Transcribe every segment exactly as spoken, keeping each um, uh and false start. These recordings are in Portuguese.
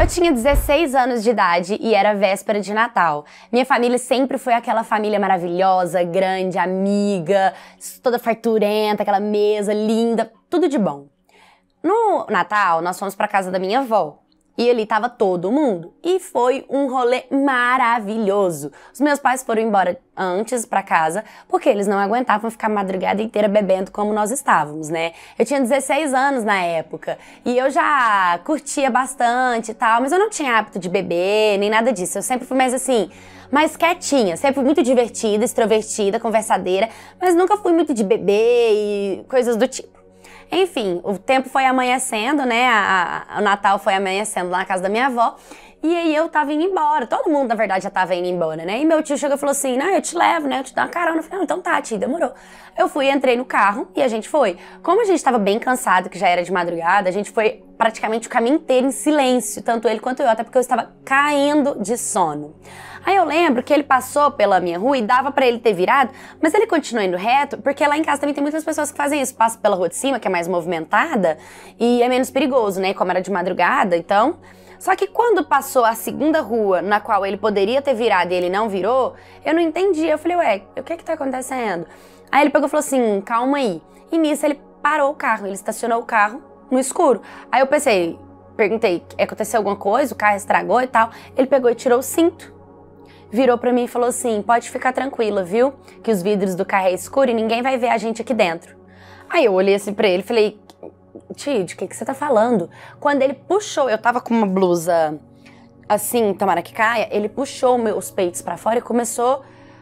Eu tinha dezesseis anos de idade e era véspera de Natal. Minha família sempre foi aquela família maravilhosa, grande, amiga, toda farturenta, aquela mesa linda, tudo de bom. No Natal, nós fomos pra casa da minha avó. E ali tava todo mundo. E foi um rolê maravilhoso. Os meus pais foram embora antes pra casa, porque eles não aguentavam ficar a madrugada inteira bebendo como nós estávamos, né? Eu tinha dezesseis anos na época. E eu já curtia bastante e tal, mas eu não tinha hábito de beber, nem nada disso. Eu sempre fui mais assim, mais quietinha. Sempre fui muito divertida, extrovertida, conversadeira, mas nunca fui muito de beber e coisas do tipo. Enfim, o tempo foi amanhecendo, né, a, a, o Natal foi amanhecendo lá na casa da minha avó, e aí eu tava indo embora, todo mundo na verdade já tava indo embora, né, e meu tio chegou e falou assim, não, eu te levo, né, eu te dou uma carona. Eu falei, não, então tá, tia, demorou. Eu fui, entrei no carro e a gente foi. Como a gente tava bem cansado, que já era de madrugada, a gente foi praticamente o caminho inteiro em silêncio, tanto ele quanto eu, até porque eu estava caindo de sono. Aí eu lembro que ele passou pela minha rua e dava pra ele ter virado, mas ele continuou indo reto, porque lá em casa também tem muitas pessoas que fazem isso, passam pela rua de cima, que é mais movimentada, e é menos perigoso, né, como era de madrugada, então... Só que quando passou a segunda rua, na qual ele poderia ter virado e ele não virou, eu não entendi, eu falei, ué, o que que tá acontecendo? Aí ele pegou e falou assim, calma aí, e nisso ele parou o carro, ele estacionou o carro no escuro. Aí eu pensei, perguntei, aconteceu alguma coisa, o carro estragou e tal, ele pegou e tirou o cinto. Virou pra mim e falou assim, pode ficar tranquila, viu? Que os vidros do carro é escuro e ninguém vai ver a gente aqui dentro. Aí eu olhei assim pra ele e falei, tio, de que que você tá falando? Quando ele puxou, eu tava com uma blusa assim, tomara que caia, ele puxou meus peitos pra fora e começou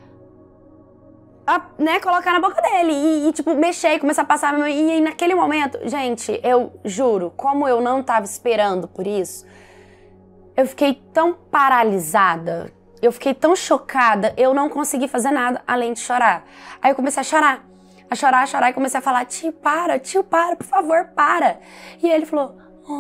a, né, colocar na boca dele e, e tipo, mexer e começar a passar. E, e naquele momento, gente, eu juro, como eu não tava esperando por isso, eu fiquei tão paralisada, eu fiquei tão chocada, eu não consegui fazer nada além de chorar. Aí eu comecei a chorar, a chorar, a chorar e comecei a falar, tio, para, tio, para, por favor, para. E ele falou,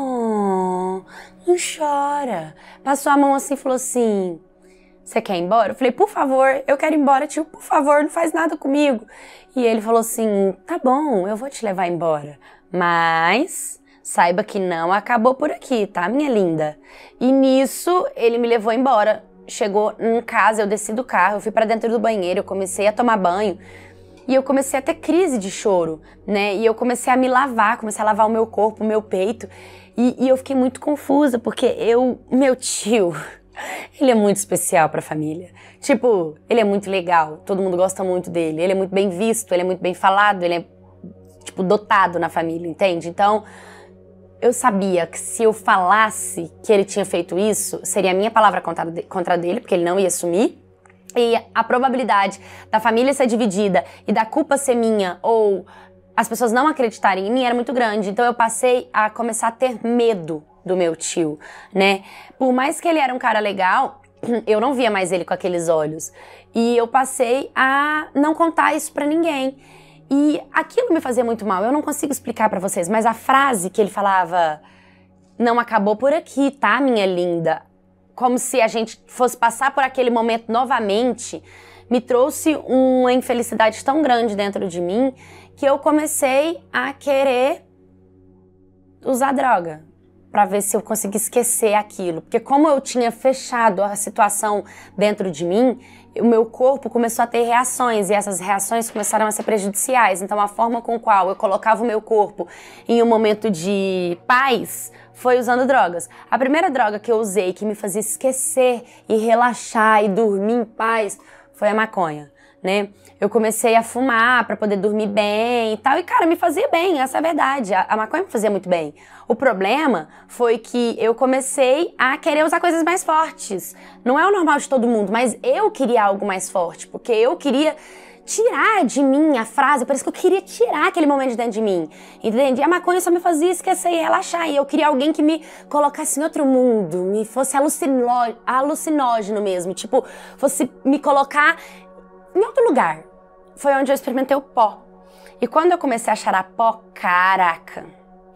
oh, não chora. Passou a mão assim e falou assim, você quer ir embora? Eu falei, por favor, eu quero ir embora, tio, por favor, não faz nada comigo. E ele falou assim, tá bom, eu vou te levar embora, mas... saiba que não acabou por aqui, tá, minha linda? E nisso, ele me levou embora. Chegou em casa, eu desci do carro, eu fui pra dentro do banheiro, eu comecei a tomar banho. E eu comecei a ter crise de choro, né? E eu comecei a me lavar, comecei a lavar o meu corpo, o meu peito. E, e eu fiquei muito confusa, porque eu... meu tio, ele é muito especial pra família. Tipo, ele é muito legal, todo mundo gosta muito dele. Ele é muito bem visto, ele é muito bem falado, ele é, tipo, dotado na família, entende? Então... eu sabia que se eu falasse que ele tinha feito isso, seria a minha palavra contra dele, porque ele não ia assumir. E a probabilidade da família ser dividida e da culpa ser minha ou as pessoas não acreditarem em mim era muito grande. Então eu passei a começar a ter medo do meu tio, né? Por mais que ele era um cara legal, eu não via mais ele com aqueles olhos. E eu passei a não contar isso pra ninguém. E aquilo me fazia muito mal, eu não consigo explicar pra vocês, mas a frase que ele falava, não acabou por aqui, tá, minha linda? Como se a gente fosse passar por aquele momento novamente, me trouxe uma infelicidade tão grande dentro de mim, que eu comecei a querer usar droga, pra ver se eu conseguia esquecer aquilo. Porque como eu tinha fechado a situação dentro de mim, o meu corpo começou a ter reações e essas reações começaram a ser prejudiciais. Então a forma com a qual eu colocava o meu corpo em um momento de paz foi usando drogas. A primeira droga que eu usei que me fazia esquecer e relaxar e dormir em paz foi a maconha, né? Eu comecei a fumar pra poder dormir bem e tal, e cara, me fazia bem, essa é a verdade, a, a maconha me fazia muito bem. O problema foi que eu comecei a querer usar coisas mais fortes. Não é o normal de todo mundo, mas eu queria algo mais forte, porque eu queria tirar de mim a frase, parece que eu queria tirar aquele momento de dentro de mim, entende? E a maconha só me fazia esquecer e relaxar, e eu queria alguém que me colocasse em outro mundo, me fosse alucinó- alucinógeno mesmo, tipo, fosse me colocar em outro lugar. Foi onde eu experimentei o pó. E quando eu comecei a cheirar pó, caraca,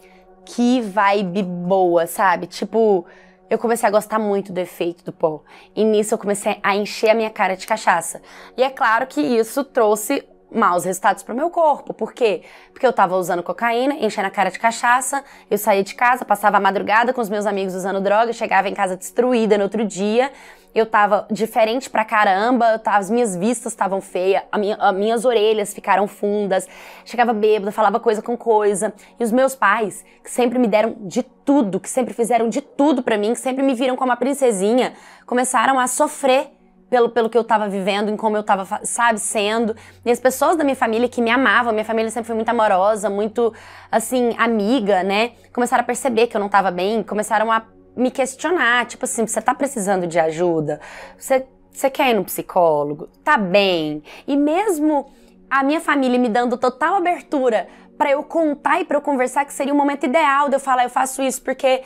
que vibe boa, sabe? Tipo, eu comecei a gostar muito do efeito do pó. E nisso eu comecei a encher a minha cara de cachaça. E é claro que isso trouxe maus resultados pro meu corpo. Por quê? Porque eu tava usando cocaína, enchendo a cara de cachaça, eu saía de casa, passava a madrugada com os meus amigos usando droga, chegava em casa destruída no outro dia, eu tava diferente pra caramba, eu tava, as minhas vistas estavam feias, a minha, as minhas orelhas ficaram fundas, chegava bêbada, falava coisa com coisa. E os meus pais, que sempre me deram de tudo, que sempre fizeram de tudo pra mim, que sempre me viram como uma princesinha, começaram a sofrer Pelo, pelo que eu tava vivendo, em como eu tava, sabe, sendo. E as pessoas da minha família que me amavam, minha família sempre foi muito amorosa, muito, assim, amiga, né? Começaram a perceber que eu não tava bem, começaram a me questionar, tipo assim, você tá precisando de ajuda? Você, você quer ir no psicólogo? Tá bem? E mesmo a minha família me dando total abertura pra eu contar e pra eu conversar, que seria o momento ideal de eu falar, eu faço isso porque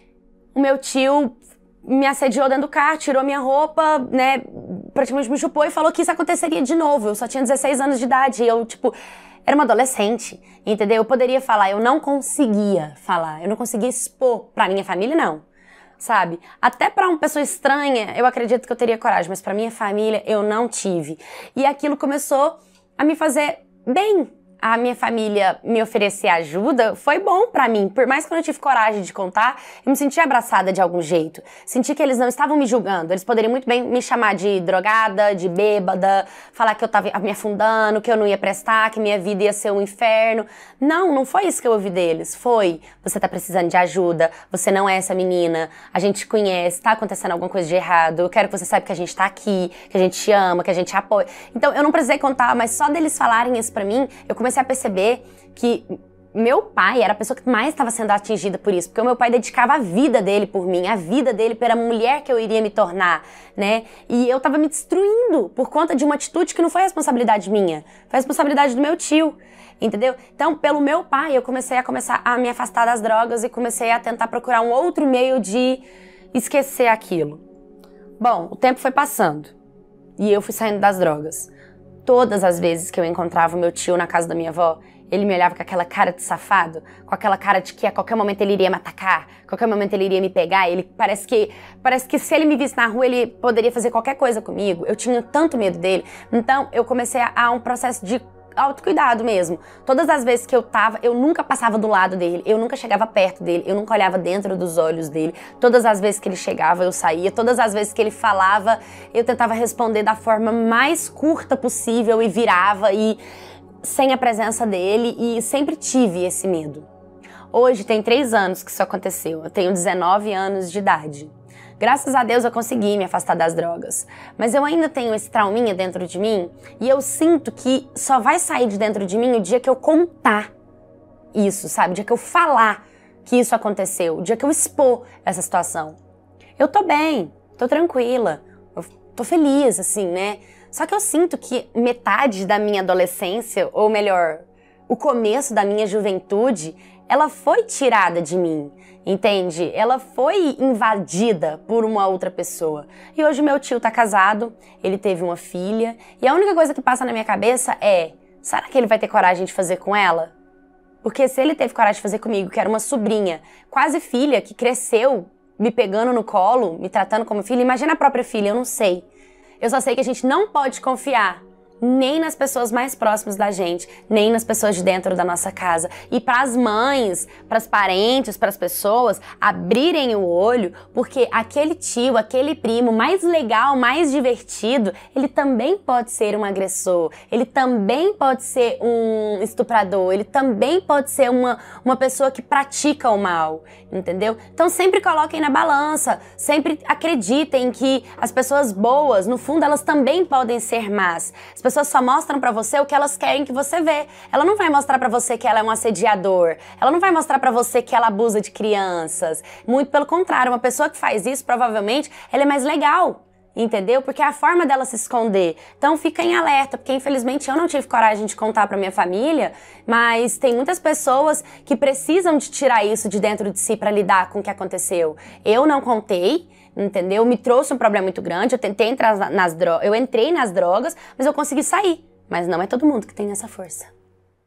o meu tio me assediou dentro do carro, tirou minha roupa, né, praticamente me chupou e falou que isso aconteceria de novo. Eu só tinha dezesseis anos de idade e eu, tipo, era uma adolescente, entendeu? Eu poderia falar, eu não conseguia falar, eu não conseguia expor pra minha família, não, sabe? Até pra uma pessoa estranha, eu acredito que eu teria coragem, mas pra minha família, eu não tive. E aquilo começou a me fazer bem. A minha família me oferecer ajuda foi bom pra mim. Por mais que eu não tive coragem de contar, eu me senti abraçada de algum jeito. Senti que eles não estavam me julgando. Eles poderiam muito bem me chamar de drogada, de bêbada, falar que eu tava me afundando, que eu não ia prestar, que minha vida ia ser um inferno. Não, não foi isso que eu ouvi deles. Foi, você tá precisando de ajuda, você não é essa menina, a gente te conhece, tá acontecendo alguma coisa de errado, eu quero que você saiba que a gente tá aqui, que a gente te ama, que a gente apoia. Então eu não precisei contar, mas só deles falarem isso pra mim, eu comecei a perceber que meu pai era a pessoa que mais estava sendo atingida por isso, porque o meu pai dedicava a vida dele por mim, a vida dele pela mulher que eu iria me tornar, né? E eu tava me destruindo por conta de uma atitude que não foi responsabilidade minha, foi responsabilidade do meu tio, entendeu? Então, pelo meu pai, eu comecei a começar a me afastar das drogas e comecei a tentar procurar um outro meio de esquecer aquilo. Bom, o tempo foi passando e eu fui saindo das drogas. Todas as vezes que eu encontrava o meu tio na casa da minha avó, ele me olhava com aquela cara de safado, com aquela cara de que a qualquer momento ele iria me atacar, a qualquer momento ele iria me pegar, ele parece que, parece que se ele me visse na rua, ele poderia fazer qualquer coisa comigo. Eu tinha tanto medo dele. Então, eu comecei a, a um processo de autocuidado mesmo. Todas as vezes que eu tava, eu nunca passava do lado dele, eu nunca chegava perto dele, eu nunca olhava dentro dos olhos dele. Todas as vezes que ele chegava, eu saía. Todas as vezes que ele falava, eu tentava responder da forma mais curta possível e virava e sem a presença dele, e sempre tive esse medo. Hoje tem três anos que isso aconteceu. Eu tenho dezenove anos de idade. Graças a Deus eu consegui me afastar das drogas, mas eu ainda tenho esse trauminha dentro de mim e eu sinto que só vai sair de dentro de mim o dia que eu contar isso, sabe? O dia que eu falar que isso aconteceu, o dia que eu expor essa situação. Eu tô bem, tô tranquila, eu tô feliz, assim, né? Só que eu sinto que metade da minha adolescência, ou melhor, o começo da minha juventude, ela foi tirada de mim, entende? Ela foi invadida por uma outra pessoa. E hoje meu tio tá casado, ele teve uma filha, e a única coisa que passa na minha cabeça é, será que ele vai ter coragem de fazer com ela? Porque se ele teve coragem de fazer comigo, que era uma sobrinha, quase filha, que cresceu me pegando no colo, me tratando como filha, imagina a própria filha, eu não sei. Eu só sei que a gente não pode confiar nem nas pessoas mais próximas da gente, nem nas pessoas de dentro da nossa casa. E para as mães, para os parentes, para as pessoas abrirem o olho, porque aquele tio, aquele primo mais legal, mais divertido, ele também pode ser um agressor, ele também pode ser um estuprador, ele também pode ser uma, uma pessoa que pratica o mal, entendeu? Então sempre coloquem na balança, sempre acreditem que as pessoas boas, no fundo, elas também podem ser más. As pessoas só mostram pra você o que elas querem que você vê. Ela não vai mostrar pra você que ela é um assediador. Ela não vai mostrar pra você que ela abusa de crianças. Muito pelo contrário, uma pessoa que faz isso, provavelmente, ela é mais legal. Entendeu? Porque é a forma dela se esconder. Então fica em alerta, porque infelizmente eu não tive coragem de contar pra minha família, mas tem muitas pessoas que precisam de tirar isso de dentro de si pra lidar com o que aconteceu. Eu não contei, entendeu? Me trouxe um problema muito grande, eu tentei entrar nas drogas, eu entrei nas drogas, mas eu consegui sair. Mas não é todo mundo que tem essa força.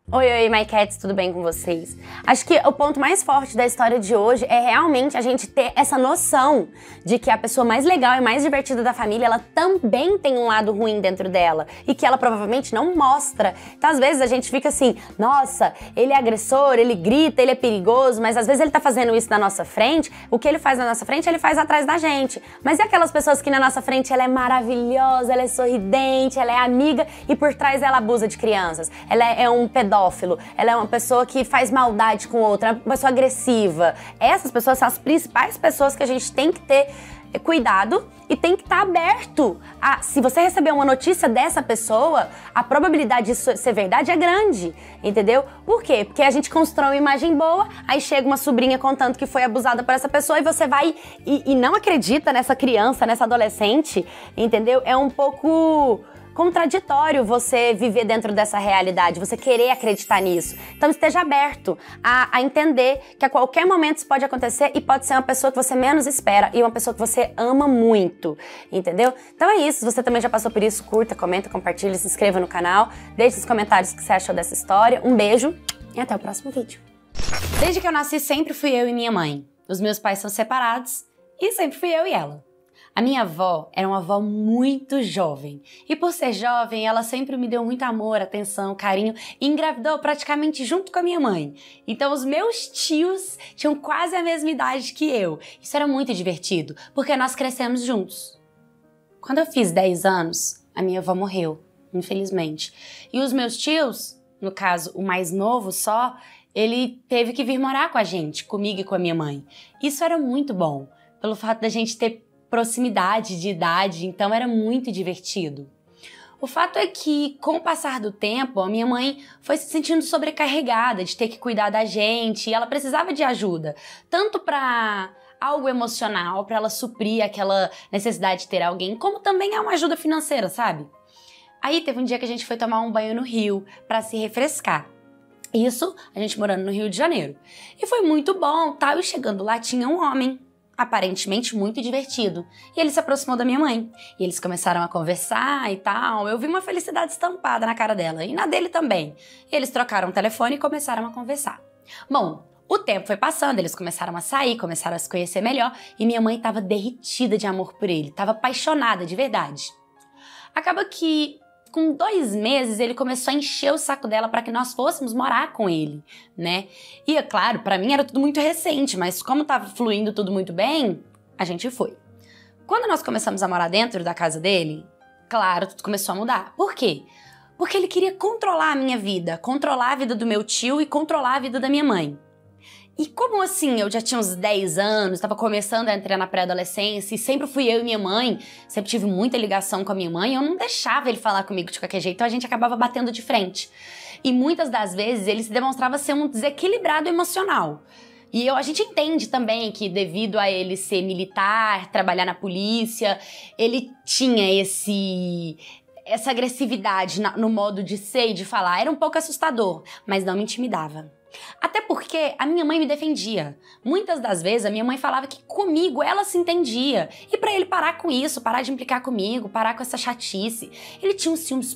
Oi, oi, My Cats, tudo bem com vocês? Acho que o ponto mais forte da história de hoje é realmente a gente ter essa noção de que a pessoa mais legal e mais divertida da família, ela também tem um lado ruim dentro dela e que ela provavelmente não mostra. Então, às vezes, a gente fica assim, nossa, ele é agressor, ele grita, ele é perigoso, mas às vezes ele tá fazendo isso na nossa frente, o que ele faz na nossa frente, ele faz atrás da gente. Mas e aquelas pessoas que na nossa frente ela é maravilhosa, ela é sorridente, ela é amiga e por trás ela abusa de crianças, ela é um pedófilo. Ela é uma pessoa que faz maldade com outra, uma pessoa agressiva. Essas pessoas são as principais pessoas que a gente tem que ter cuidado e tem que estar aberto a, se você receber uma notícia dessa pessoa, a probabilidade disso ser verdade é grande, entendeu? Por quê? Porque a gente constrói uma imagem boa, aí chega uma sobrinha contando que foi abusada por essa pessoa e você vai e, e não acredita nessa criança, nessa adolescente, entendeu? É um pouco contraditório você viver dentro dessa realidade, você querer acreditar nisso. Então esteja aberto a, a entender que a qualquer momento isso pode acontecer e pode ser uma pessoa que você menos espera e uma pessoa que você ama muito, entendeu? Então é isso, se você também já passou por isso, curta, comenta, compartilha, se inscreva no canal, deixe nos comentários o que você achou dessa história. Um beijo e até o próximo vídeo. Desde que eu nasci sempre fui eu e minha mãe. Os meus pais são separados e sempre fui eu e ela. A minha avó era uma avó muito jovem e por ser jovem ela sempre me deu muito amor, atenção, carinho e engravidou praticamente junto com a minha mãe. Então os meus tios tinham quase a mesma idade que eu. Isso era muito divertido porque nós crescemos juntos. Quando eu fiz dez anos, a minha avó morreu, infelizmente. E os meus tios, no caso o mais novo só, ele teve que vir morar com a gente, comigo e com a minha mãe. Isso era muito bom, pelo fato da gente ter proximidade de idade, então era muito divertido. O fato é que, com o passar do tempo, a minha mãe foi se sentindo sobrecarregada de ter que cuidar da gente e ela precisava de ajuda, tanto para algo emocional, para ela suprir aquela necessidade de ter alguém, como também é uma ajuda financeira, sabe? Aí teve um dia que a gente foi tomar um banho no rio para se refrescar. Isso, a gente morando no Rio de Janeiro. E foi muito bom, tal, e chegando lá tinha um homem, aparentemente muito divertido. E ele se aproximou da minha mãe. E eles começaram a conversar e tal. Eu vi uma felicidade estampada na cara dela. E na dele também. E eles trocaram o telefone e começaram a conversar. Bom, o tempo foi passando, eles começaram a sair, começaram a se conhecer melhor. E minha mãe estava derretida de amor por ele. Estava apaixonada de verdade. Acaba que, com dois meses, ele começou a encher o saco dela para que nós fôssemos morar com ele, né? E é claro, para mim era tudo muito recente, mas como tava fluindo tudo muito bem, a gente foi. Quando nós começamos a morar dentro da casa dele, claro, tudo começou a mudar. Por quê? Porque ele queria controlar a minha vida, controlar a vida do meu tio e controlar a vida da minha mãe. E como assim, eu já tinha uns dez anos, estava começando a entrar na pré-adolescência e sempre fui eu e minha mãe, sempre tive muita ligação com a minha mãe, eu não deixava ele falar comigo de qualquer jeito, então a gente acabava batendo de frente. E muitas das vezes ele se demonstrava ser um desequilibrado emocional. E eu, a gente entende também que devido a ele ser militar, trabalhar na polícia, ele tinha esse... essa agressividade no modo de ser e de falar. Era um pouco assustador, mas não me intimidava. Até porque a minha mãe me defendia. Muitas das vezes a minha mãe falava que comigo ela se entendia. E pra ele parar com isso, parar de implicar comigo, parar com essa chatice. Ele tinha um ciúmes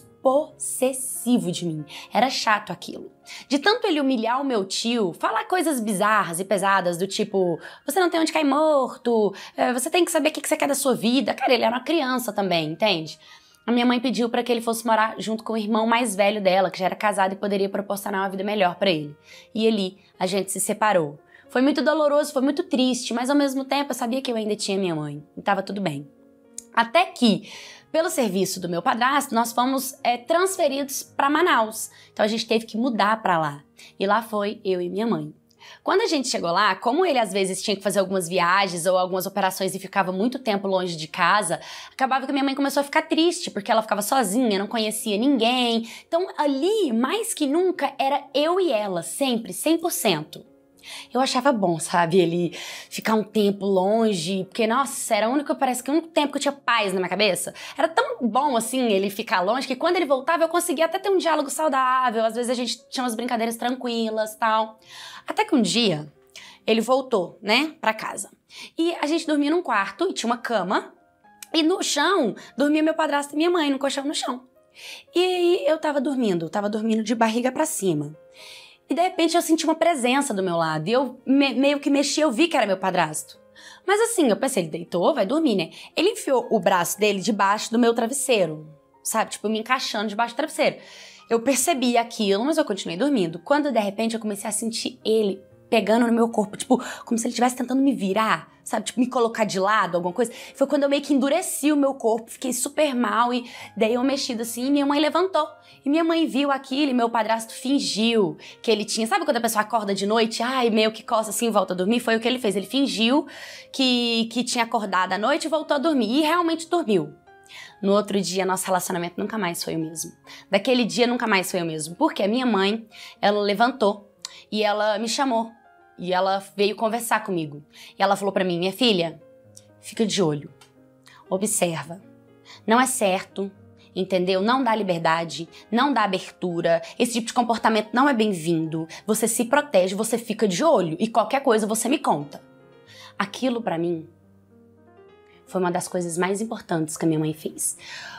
possessivo de mim. Era chato aquilo. De tanto ele humilhar o meu tio, falar coisas bizarras e pesadas do tipo, você não tem onde cair morto, você tem que saber o que você quer da sua vida. Cara, ele era uma criança também, entende? A minha mãe pediu para que ele fosse morar junto com o irmão mais velho dela, que já era casado e poderia proporcionar uma vida melhor para ele. E ali, a gente se separou. Foi muito doloroso, foi muito triste, mas ao mesmo tempo eu sabia que eu ainda tinha minha mãe. E tava tudo bem. Até que, pelo serviço do meu padrasto, nós fomos é, transferidos para Manaus. Então a gente teve que mudar para lá. E lá foi eu e minha mãe. Quando a gente chegou lá, como ele às vezes tinha que fazer algumas viagens ou algumas operações e ficava muito tempo longe de casa, acabava que minha mãe começou a ficar triste, porque ela ficava sozinha, não conhecia ninguém. Então ali, mais que nunca, era eu e ela, sempre, cem por cento. Eu achava bom, sabe, ele ficar um tempo longe, porque, nossa, era o único, parece que o único tempo que eu tinha paz na minha cabeça. Era tão bom, assim, ele ficar longe, que quando ele voltava eu conseguia até ter um diálogo saudável, às vezes a gente tinha umas brincadeiras tranquilas, tal. Até que um dia, ele voltou, né, pra casa. E a gente dormia num quarto, e tinha uma cama, e no chão dormia meu padrasto e minha mãe, no colchão no chão. E aí eu tava dormindo, tava dormindo de barriga pra cima. E de repente eu senti uma presença do meu lado. E eu me, meio que mexi, eu vi que era meu padrasto. Mas assim, eu pensei, ele deitou, vai dormir, né? Ele enfiou o braço dele debaixo do meu travesseiro, sabe? Tipo, me encaixando debaixo do travesseiro. Eu percebi aquilo, mas eu continuei dormindo. Quando de repente eu comecei a sentir ele pegando no meu corpo, tipo, como se ele estivesse tentando me virar, sabe? Tipo, me colocar de lado, alguma coisa. Foi quando eu meio que endureci o meu corpo, fiquei super mal e daí eu mexido assim e minha mãe levantou. E minha mãe viu aquilo e meu padrasto fingiu que ele tinha... Sabe quando a pessoa acorda de noite, ai, meio que coça assim e volta a dormir? Foi o que ele fez. Ele fingiu que, que tinha acordado à noite e voltou a dormir. E realmente dormiu. No outro dia, nosso relacionamento nunca mais foi o mesmo. Daquele dia, nunca mais foi o mesmo. Porque a minha mãe, ela levantou e ela me chamou. E ela veio conversar comigo. E ela falou pra mim, minha filha, fica de olho, observa. Não é certo, entendeu? Não dá liberdade, não dá abertura. Esse tipo de comportamento não é bem-vindo. Você se protege, você fica de olho. E qualquer coisa você me conta. Aquilo pra mim foi uma das coisas mais importantes que a minha mãe fez.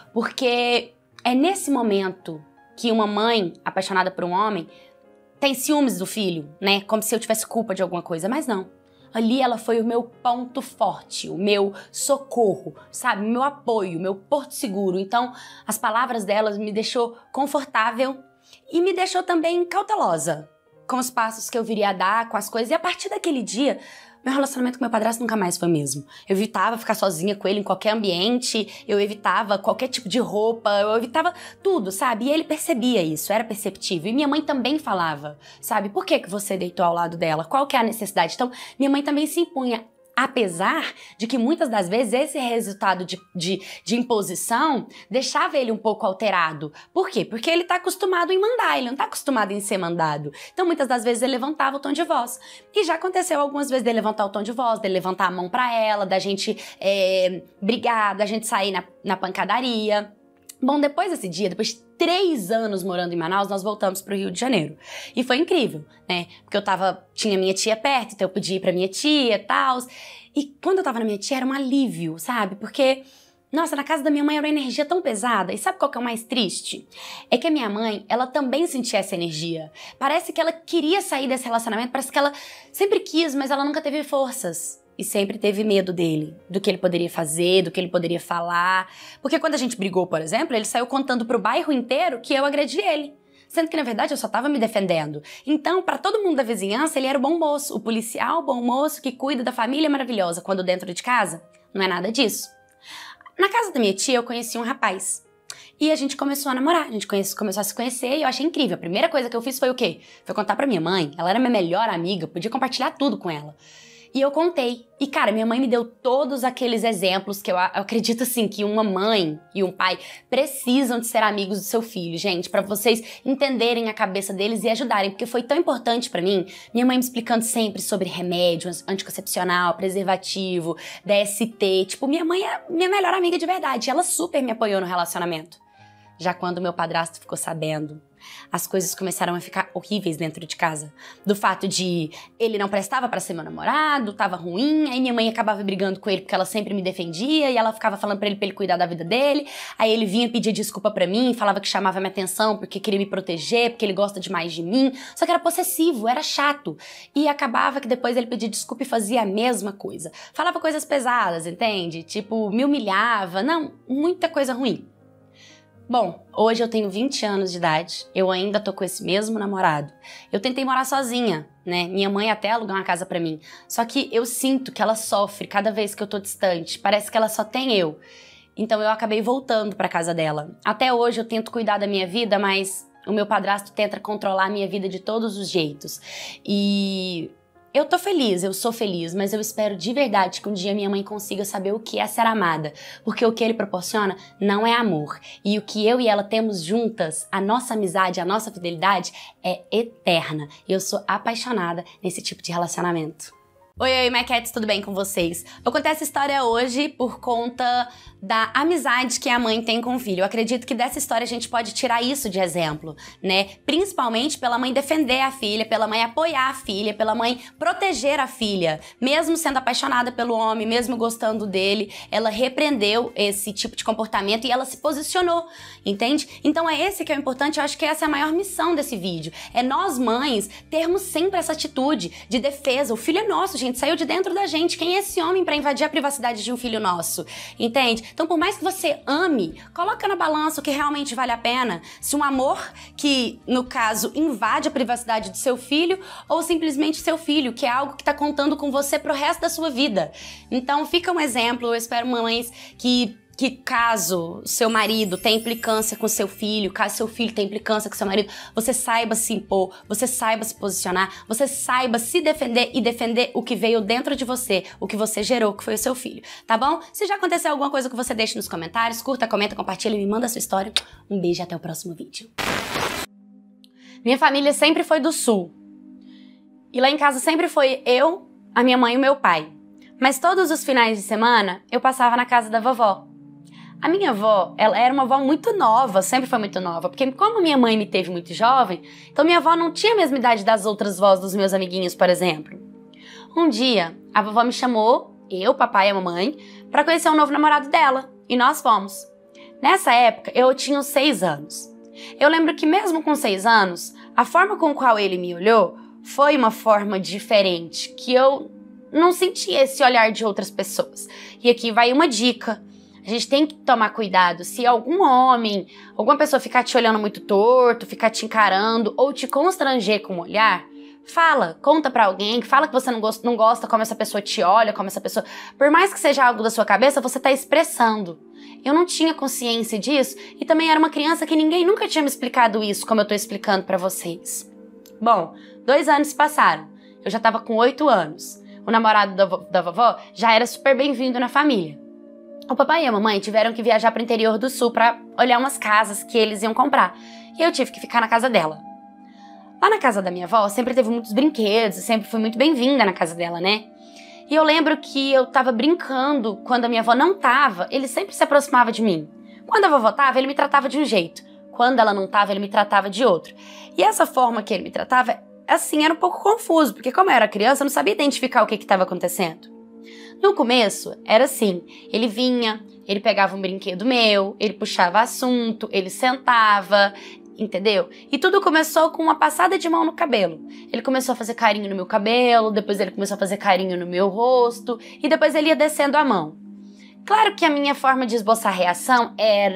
Porque é nesse momento que uma mãe apaixonada por um homem tem ciúmes do filho, né? Como se eu tivesse culpa de alguma coisa, mas não. Ali ela foi o meu ponto forte, o meu socorro, sabe? O meu apoio, o meu porto seguro. Então, as palavras delas me deixou confortável e me deixou também cautelosa com os passos que eu viria a dar, com as coisas. E a partir daquele dia, meu relacionamento com meu padrasto nunca mais foi o mesmo. Eu evitava ficar sozinha com ele em qualquer ambiente, eu evitava qualquer tipo de roupa, eu evitava tudo, sabe? E ele percebia isso, era perceptível. E minha mãe também falava, sabe? Por que que você deitou ao lado dela? Qual que é a necessidade? Então, minha mãe também se impunha. Apesar de que muitas das vezes esse resultado de, de, de imposição deixava ele um pouco alterado. Por quê? Porque ele tá acostumado em mandar, ele não tá acostumado em ser mandado. Então muitas das vezes ele levantava o tom de voz. E já aconteceu algumas vezes dele levantar o tom de voz, dele levantar a mão pra ela, da gente é, brigar, da gente sair na, na pancadaria. Bom, depois desse dia, depois de três anos morando em Manaus, nós voltamos pro Rio de Janeiro. E foi incrível, né? Porque eu tava, tinha minha tia perto, então eu podia ir pra minha tia e tal. E quando eu tava na minha tia, era um alívio, sabe? Porque, nossa, na casa da minha mãe era uma energia tão pesada. E sabe qual que é o mais triste? É que a minha mãe, ela também sentia essa energia. Parece que ela queria sair desse relacionamento, parece que ela sempre quis, mas ela nunca teve forças. E sempre teve medo dele, do que ele poderia fazer, do que ele poderia falar. Porque quando a gente brigou, por exemplo, ele saiu contando pro bairro inteiro que eu agredi ele. Sendo que, na verdade, eu só tava me defendendo. Então, pra todo mundo da vizinhança, ele era o bom moço, o policial bom moço que cuida da família maravilhosa. Quando dentro de casa, não é nada disso. Na casa da minha tia, eu conheci um rapaz. E a gente começou a namorar, a gente conhece, começou a se conhecer e eu achei incrível. A primeira coisa que eu fiz foi o quê? Foi contar pra minha mãe. Ela era minha melhor amiga, podia compartilhar tudo com ela. E eu contei. E, cara, minha mãe me deu todos aqueles exemplos que eu, eu acredito, assim, que uma mãe e um pai precisam de ser amigos do seu filho, gente, pra vocês entenderem a cabeça deles e ajudarem, porque foi tão importante pra mim. Minha mãe me explicando sempre sobre remédios, anticoncepcional, preservativo, D S T. Tipo, minha mãe é minha melhor amiga de verdade. Ela super me apoiou no relacionamento. Já quando meu padrasto ficou sabendo, as coisas começaram a ficar horríveis dentro de casa. Do fato de ele não prestava pra ser meu namorado, tava ruim, aí minha mãe acabava brigando com ele porque ela sempre me defendia e ela ficava falando pra ele pra ele cuidar da vida dele. Aí ele vinha pedir desculpa pra mim, falava que chamava minha atenção porque queria me proteger, porque ele gosta demais de mim. Só que era possessivo, era chato. E acabava que depois ele pedia desculpa e fazia a mesma coisa. Falava coisas pesadas, entende? Tipo, me humilhava. Não, muita coisa ruim. Bom, hoje eu tenho vinte anos de idade, eu ainda tô com esse mesmo namorado. Eu tentei morar sozinha, né? Minha mãe até alugou uma casa pra mim. Só que eu sinto que ela sofre cada vez que eu tô distante, parece que ela só tem eu. Então eu acabei voltando pra casa dela. Até hoje eu tento cuidar da minha vida, mas o meu padrasto tenta controlar a minha vida de todos os jeitos. E eu tô feliz, eu sou feliz, mas eu espero de verdade que um dia minha mãe consiga saber o que é ser amada, porque o que ele proporciona não é amor. E o que eu e ela temos juntas, a nossa amizade, a nossa fidelidade, é eterna. E eu sou apaixonada nesse tipo de relacionamento. Oi, oi, Maquettes, tudo bem com vocês? Eu contei essa história hoje por conta da amizade que a mãe tem com o filho. Eu acredito que dessa história a gente pode tirar isso de exemplo, né? Principalmente pela mãe defender a filha, pela mãe apoiar a filha, pela mãe proteger a filha. Mesmo sendo apaixonada pelo homem, mesmo gostando dele, ela repreendeu esse tipo de comportamento e ela se posicionou, entende? Então é esse que é o importante, eu acho que essa é a maior missão desse vídeo. É nós mães termos sempre essa atitude de defesa. O filho é nosso, gente, saiu de dentro da gente. Quem é esse homem pra invadir a privacidade de um filho nosso? Entende? Então, por mais que você ame, coloca na balança o que realmente vale a pena. Se um amor que, no caso, invade a privacidade do seu filho ou simplesmente seu filho, que é algo que tá contando com você pro resto da sua vida. Então, fica um exemplo. Eu espero mães que que caso seu marido tenha implicância com seu filho, caso seu filho tenha implicância com seu marido, você saiba se impor, você saiba se posicionar, você saiba se defender e defender o que veio dentro de você, o que você gerou, que foi o seu filho, tá bom? Se já aconteceu alguma coisa que você deixe nos comentários, curta, comenta, compartilha, me manda a sua história. Um beijo e até o próximo vídeo. Minha família sempre foi do sul. E lá em casa sempre foi eu, a minha mãe e o meu pai. Mas todos os finais de semana eu passava na casa da vovó. A minha avó, ela era uma avó muito nova, sempre foi muito nova, porque como minha mãe me teve muito jovem, então minha avó não tinha a mesma idade das outras vós dos meus amiguinhos, por exemplo. Um dia, a vovó me chamou, eu, papai e a mamãe, pra conhecer o novo namorado dela, e nós fomos. Nessa época, eu tinha uns seis anos. Eu lembro que mesmo com seis anos, a forma com qual ele me olhou foi uma forma diferente, que eu não sentia esse olhar de outras pessoas. E aqui vai uma dica. A gente tem que tomar cuidado. Se algum homem, alguma pessoa ficar te olhando muito torto, ficar te encarando ou te constranger com o olhar, fala, conta pra alguém, fala que você não gosta, não gosta como essa pessoa te olha, como essa pessoa... Por mais que seja algo da sua cabeça, você tá expressando. Eu não tinha consciência disso e também era uma criança que ninguém nunca tinha me explicado isso, como eu tô explicando pra vocês. Bom, dois anos se passaram. Eu já tava com oito anos. O namorado da, vo- da vovó já era super bem-vindo na família. O papai e a mamãe tiveram que viajar para o interior do sul para olhar umas casas que eles iam comprar. E eu tive que ficar na casa dela. Lá na casa da minha avó sempre teve muitos brinquedos, sempre fui muito bem-vinda na casa dela, né? E eu lembro que eu tava brincando quando a minha avó não tava, ele sempre se aproximava de mim. Quando a vovó tava, ele me tratava de um jeito. Quando ela não tava, ele me tratava de outro. E essa forma que ele me tratava, assim, era um pouco confuso, porque como eu era criança, eu não sabia identificar o que estava acontecendo. No começo, era assim, ele vinha, ele pegava um brinquedo meu, ele puxava assunto, ele sentava, entendeu? E tudo começou com uma passada de mão no cabelo. Ele começou a fazer carinho no meu cabelo, depois ele começou a fazer carinho no meu rosto, e depois ele ia descendo a mão. Claro que a minha forma de esboçar reação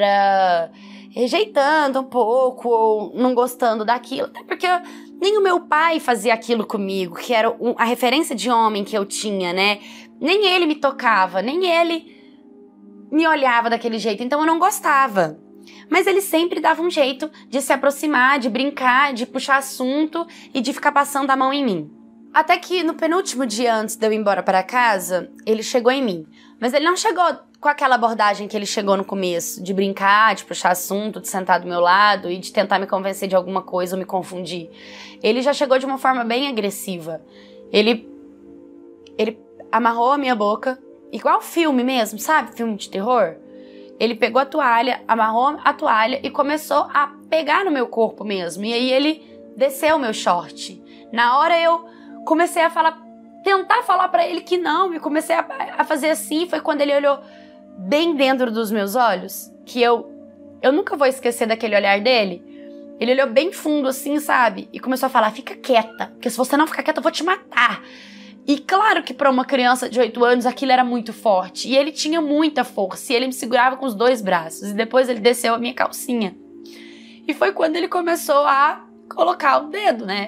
era rejeitando um pouco, ou não gostando daquilo, até porque nem o meu pai fazia aquilo comigo, que era a referência de homem que eu tinha, né? Nem ele me tocava, nem ele me olhava daquele jeito, então eu não gostava. Mas ele sempre dava um jeito de se aproximar, de brincar, de puxar assunto e de ficar passando a mão em mim. Até que no penúltimo dia antes de eu ir embora para casa, ele chegou em mim. Mas ele não chegou com aquela abordagem que ele chegou no começo, de brincar, de puxar assunto, de sentar do meu lado e de tentar me convencer de alguma coisa ou me confundir. Ele já chegou de uma forma bem agressiva. Ele, ele amarrou a minha boca, igual filme mesmo, sabe? Filme de terror. Ele pegou a toalha, amarrou a toalha e começou a pegar no meu corpo mesmo. E aí ele desceu o meu short. Na hora eu comecei a falar, tentar falar pra ele que não, e comecei a, a fazer assim. Foi quando ele olhou bem dentro dos meus olhos, que eu, eu nunca vou esquecer daquele olhar dele. Ele olhou bem fundo assim, sabe? E começou a falar, fica quieta, porque se você não ficar quieta eu vou te matar. E claro que para uma criança de oito anos aquilo era muito forte. E ele tinha muita força. E ele me segurava com os dois braços. E depois ele desceu a minha calcinha. E foi quando ele começou a colocar o dedo, né?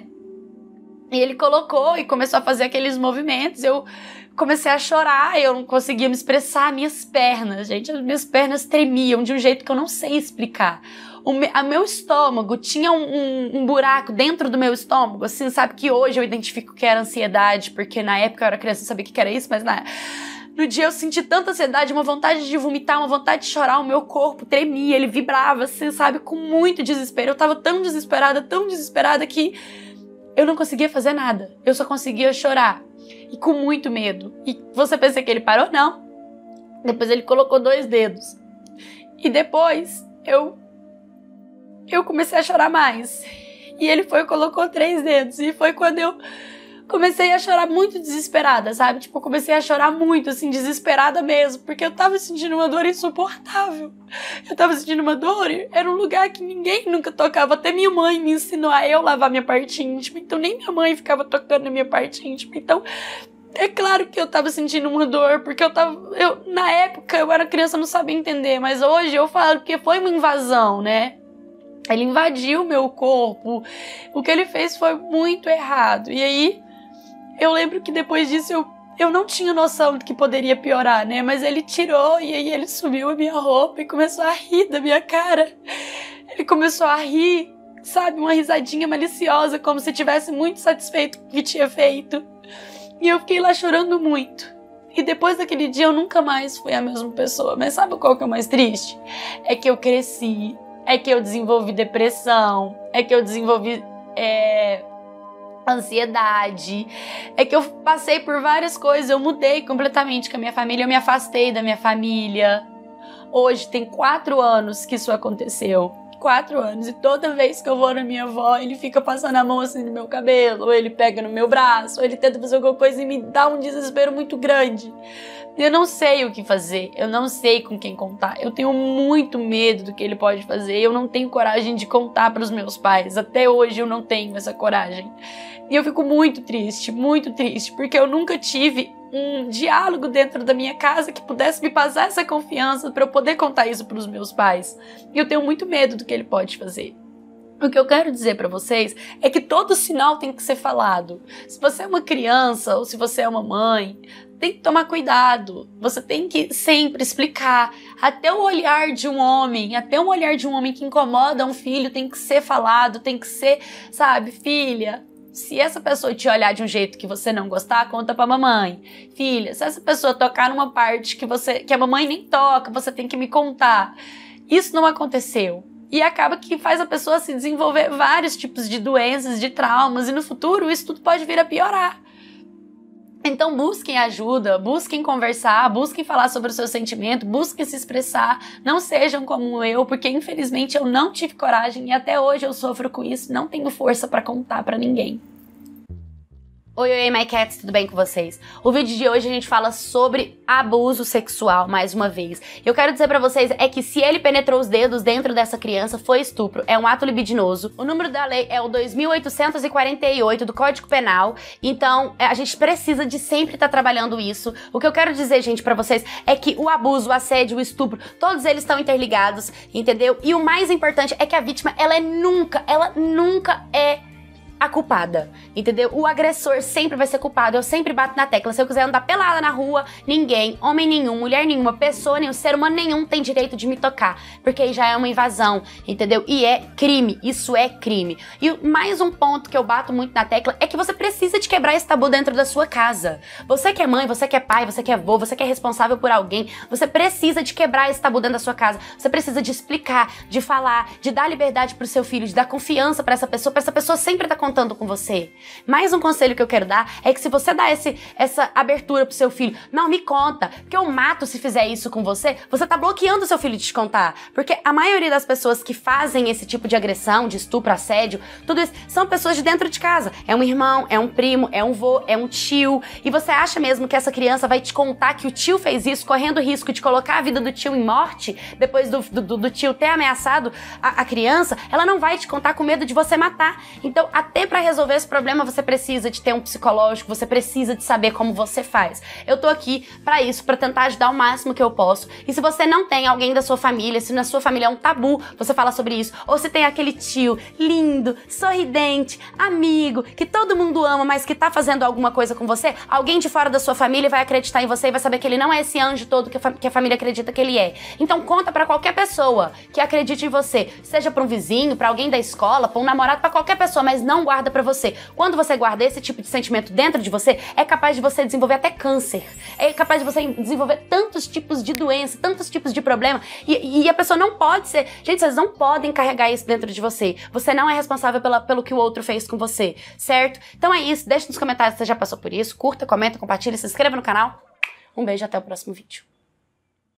E ele colocou e começou a fazer aqueles movimentos. Eu comecei a chorar. Eu não conseguia me expressar. Minhas pernas, gente, as minhas pernas tremiam de um jeito que eu não sei explicar. O me, a meu estômago tinha um, um, um buraco dentro do meu estômago, assim, sabe, que hoje eu identifico que era ansiedade, porque na época eu era criança e não sabia o que era isso, mas na, no dia eu senti tanta ansiedade, uma vontade de vomitar, uma vontade de chorar, o meu corpo tremia, ele vibrava, assim, sabe, com muito desespero. Eu tava tão desesperada, tão desesperada que eu não conseguia fazer nada. Eu só conseguia chorar. E com muito medo. E você pensa que ele parou? Não. Depois ele colocou dois dedos. E depois eu, eu comecei a chorar mais. E ele foi e colocou três dedos. E foi quando eu comecei a chorar muito desesperada, sabe? Tipo, eu comecei a chorar muito, assim, desesperada mesmo. Porque eu tava sentindo uma dor insuportável. Eu tava sentindo uma dor. Era um lugar que ninguém nunca tocava. Até minha mãe me ensinou a eu lavar minha parte íntima. Então nem minha mãe ficava tocando na minha parte íntima. Então, é claro que eu tava sentindo uma dor. Porque eu tava... Eu, na época, eu era criança, eu não sabia entender. Mas hoje eu falo que foi uma invasão, né? Ele invadiu meu corpo. O que ele fez foi muito errado. E aí... Eu lembro que depois disso eu, eu não tinha noção do que poderia piorar, né? Mas ele tirou e aí ele subiu a minha roupa e começou a rir da minha cara. Ele começou a rir, sabe? Uma risadinha maliciosa, como se tivesse muito satisfeito com o que tinha feito. E eu fiquei lá chorando muito. E depois daquele dia eu nunca mais fui a mesma pessoa. Mas sabe qual que é o mais triste? É que eu cresci, é que eu desenvolvi depressão, é que eu desenvolvi... É... ansiedade, é que eu passei por várias coisas, eu mudei completamente com a minha família, eu me afastei da minha família. Hoje tem quatro anos que isso aconteceu, quatro anos, e toda vez que eu vou na minha avó, ele fica passando a mão assim no meu cabelo, ou ele pega no meu braço, ou ele tenta fazer alguma coisa e me dá um desespero muito grande. Eu não sei o que fazer, eu não sei com quem contar, eu tenho muito medo do que ele pode fazer, eu não tenho coragem de contar para os meus pais, até hoje eu não tenho essa coragem. E eu fico muito triste, muito triste, porque eu nunca tive um diálogo dentro da minha casa que pudesse me passar essa confiança para eu poder contar isso para os meus pais. E eu tenho muito medo do que ele pode fazer. O que eu quero dizer para vocês é que todo sinal tem que ser falado. Se você é uma criança ou se você é uma mãe, tem que tomar cuidado. Você tem que sempre explicar. Até o olhar de um homem, até um olhar de um homem que incomoda um filho tem que ser falado, tem que ser, sabe, filha, se essa pessoa te olhar de um jeito que você não gostar, conta pra mamãe. Filha, se essa pessoa tocar numa parte que, você, que a mamãe nem toca, você tem que me contar. Isso não aconteceu. E acaba que faz a pessoa se desenvolver vários tipos de doenças, de traumas, e no futuro isso tudo pode vir a piorar. Então busquem ajuda, busquem conversar, busquem falar sobre o seu sentimento, busquem se expressar, não sejam como eu, porque infelizmente eu não tive coragem e até hoje eu sofro com isso, não tenho força pra contar pra ninguém. Oi, oi, my cats, tudo bem com vocês? O vídeo de hoje a gente fala sobre abuso sexual, mais uma vez. Eu quero dizer pra vocês é que se ele penetrou os dedos dentro dessa criança, foi estupro, é um ato libidinoso. O número da lei é o dois mil oitocentos e quarenta e oito do Código Penal, então a gente precisa de sempre estar trabalhando isso. O que eu quero dizer, gente, pra vocês é que o abuso, o assédio, o estupro, todos eles estão interligados, entendeu? E o mais importante é que a vítima, ela é nunca, ela nunca é a culpada, entendeu? O agressor sempre vai ser culpado, eu sempre bato na tecla. Se eu quiser andar pelada na rua, ninguém, homem nenhum, mulher nenhuma, pessoa nenhum, ser humano nenhum tem direito de me tocar, porque aí já é uma invasão, entendeu? E é crime, isso é crime. E mais um ponto que eu bato muito na tecla é que você precisa de quebrar esse tabu dentro da sua casa. Você que é mãe, você que é pai, você que é avô, você que é responsável por alguém, você precisa de quebrar esse tabu dentro da sua casa. Você precisa de explicar, de falar, de dar liberdade pro seu filho, de dar confiança pra essa pessoa, pra essa pessoa sempre estar contando com você. Mais um conselho que eu quero dar é que se você dá esse, essa abertura pro seu filho, não, me conta, porque eu mato se fizer isso com você, você tá bloqueando o seu filho de te contar. Porque a maioria das pessoas que fazem esse tipo de agressão, de estupro, assédio, tudo isso, são pessoas de dentro de casa. É um irmão, é um primo, é um vô, é um tio. E você acha mesmo que essa criança vai te contar que o tio fez isso, correndo o risco de colocar a vida do tio em morte, depois do, do, do tio ter ameaçado a, a criança? Ela não vai te contar com medo de você matar. Então, até pra resolver esse problema, você precisa de ter um psicológico, você precisa de saber como você faz. Eu tô aqui pra isso, pra tentar ajudar o máximo que eu posso. E se você não tem alguém da sua família, se na sua família é um tabu você falar sobre isso, ou se tem aquele tio lindo, sorridente, amigo, que todo mundo ama, mas que tá fazendo alguma coisa com você, alguém de fora da sua família vai acreditar em você e vai saber que ele não é esse anjo todo que a, que a família acredita que ele é. Então conta pra qualquer pessoa que acredite em você, seja pra um vizinho, pra alguém da escola, pra um namorado, pra qualquer pessoa, mas não guarda pra você. Quando você guarda esse tipo de sentimento dentro de você, é capaz de você desenvolver até câncer. É capaz de você desenvolver tantos tipos de doença, tantos tipos de problema. E, e a pessoa não pode ser... Gente, vocês não podem carregar isso dentro de você. Você não é responsável pela, pelo que o outro fez com você, certo? Então é isso. Deixa nos comentários se você já passou por isso. Curta, comenta, compartilha, se inscreva no canal. Um beijo, até o próximo vídeo.